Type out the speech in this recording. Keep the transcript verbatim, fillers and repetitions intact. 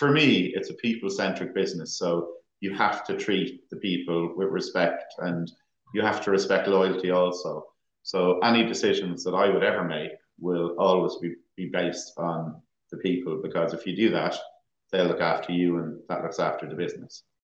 for me, it's a people-centric business. So you have to treat the people with respect, and you have to respect loyalty also. So any decisions that I would ever make will always be, be based on the people, because if you do that, they'll look after you and that looks after the business.